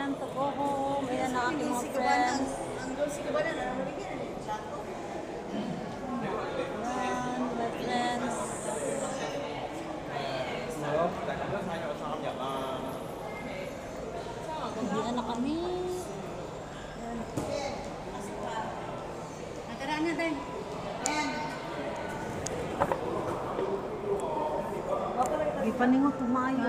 time to go home. Ayan na ating mga friends. Ayan, my friends. Ayan na kami. Nakaraan na din. Di pa ningo tumayo.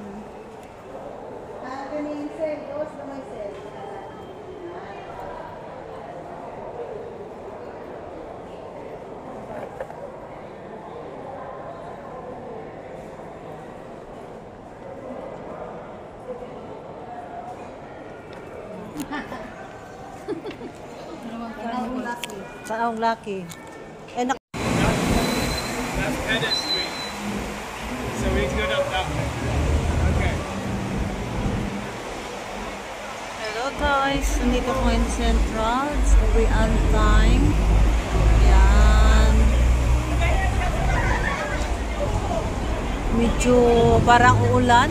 Saan ang lucky? Eh, That's Pettit Street. So we need to go down that way. Okay. Hello guys, nandito ko in Central. It's uwi on time. Yan. Medyo parang uulan.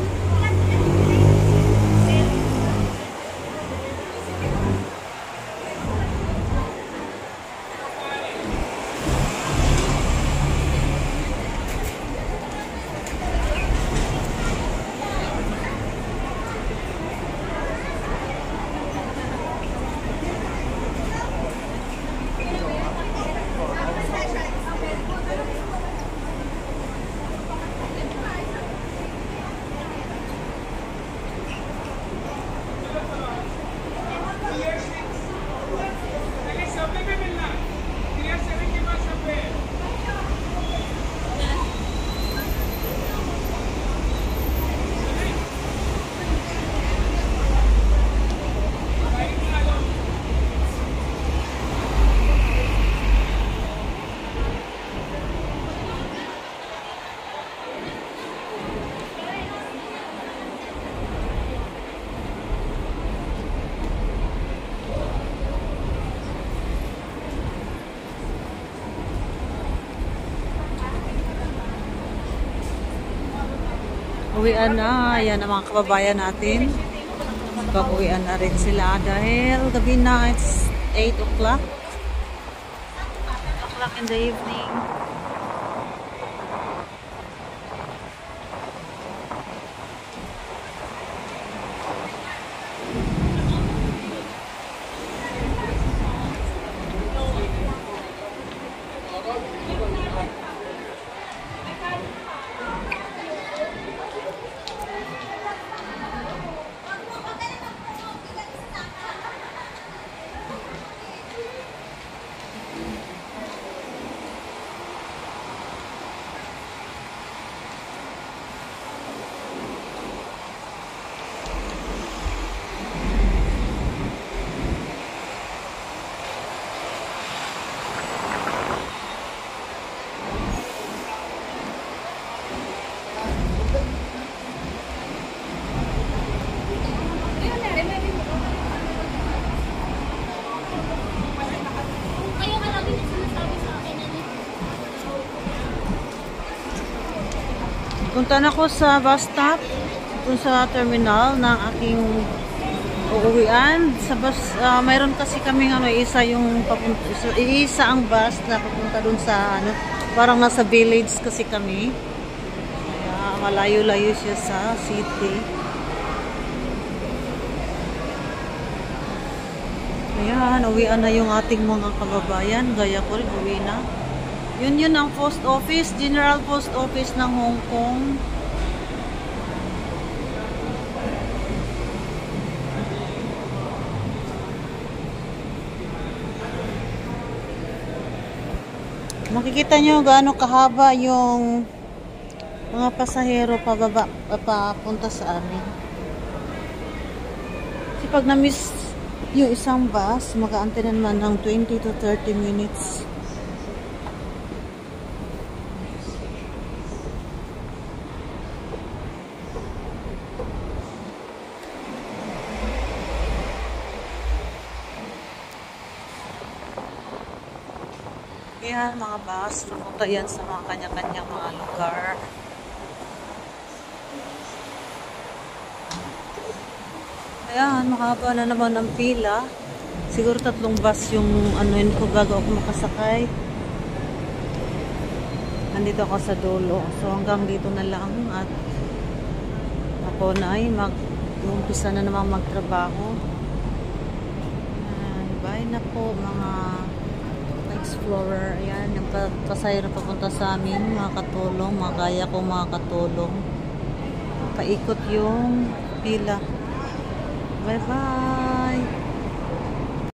Uwian na. Ayan ang mga kababayan natin. Pag-uwian na rin sila dahil gabi na. It's 8 o'clock. 8 o'clock in the evening. Punta na ko sa bus stop, dun sa terminal ng aking uuwian. Sa bus, mayroon kasi kami isa yung papunta, isa ang bus na papunta dun sa parang nasa village kasi kami. Kaya malayo-layo siya sa city. Ayan, uwian na yung ating mga kababayan. Gaya ko rin, uwi na. Yun ang post office, General Post Office ng Hong Kong. Makikita nyo gaano kahaba yung mga pasahero papunta sa amin. Kasi pag na-miss yung isang bus, mag-aantay naman ng 20 to 30 minutes. Yan, mga bus, pupunta yan sa mga kanya-kanyang mga lugar. Ayan, mahaba na naman ang pila. Siguro 3 bus yung ano yun ko bago ako makasakay. Nandito ako sa dulo. So hanggang dito na lang at ako na ay mag-umpisa na naman magtrabaho. Bye na po mga explorer. Ayan, yung pasayro papunta sa amin, mga katulong, mga kaya ko mga katulong. Paikot yung pila. Bye bye!